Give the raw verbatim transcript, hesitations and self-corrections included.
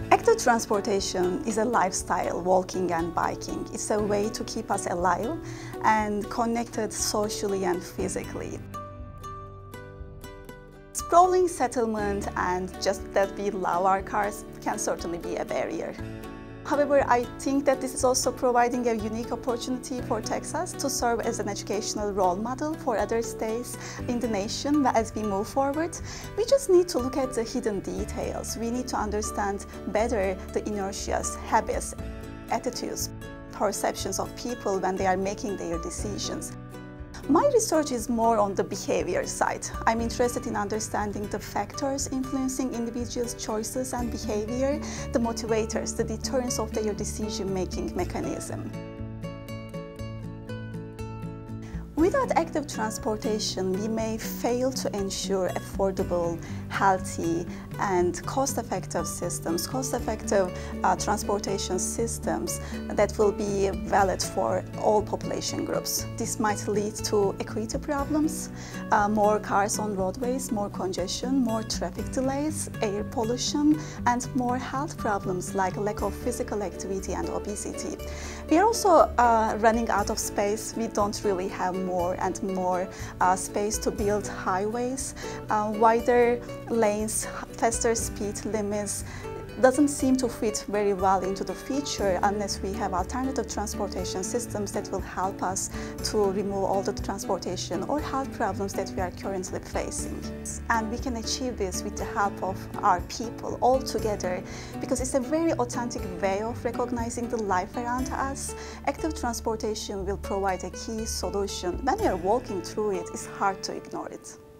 Active transportation is a lifestyle, walking and biking. It's a way to keep us alive and connected socially and physically. Sprawling settlement and just that we love our cars can certainly be a barrier. However, I think that this is also providing a unique opportunity for Texas to serve as an educational role model for other states in the nation as we move forward. We just need to look at the hidden details. We need to understand better the inertias, habits, attitudes, perceptions of people when they are making their decisions. My research is more on the behavior side. I'm interested in understanding the factors influencing individuals' choices and behavior, the motivators, the deterrence of their decision-making mechanism. Without active transportation, we may fail to ensure affordable, healthy, and cost-effective systems, cost-effective uh, transportation systems that will be valid for all population groups. This might lead to equity problems, uh, more cars on roadways, more congestion, more traffic delays, air pollution, and more health problems like lack of physical activity and obesity. We are also uh, running out of space. We don't really have more and more uh, space to build highways, uh, wider lanes, faster speed limits. Doesn't seem to fit very well into the future unless we have alternative transportation systems that will help us to remove all the transportation or health problems that we are currently facing. And we can achieve this with the help of our people all together, because it's a very authentic way of recognizing the life around us. Active transportation will provide a key solution. When we are walking through it, it's hard to ignore it.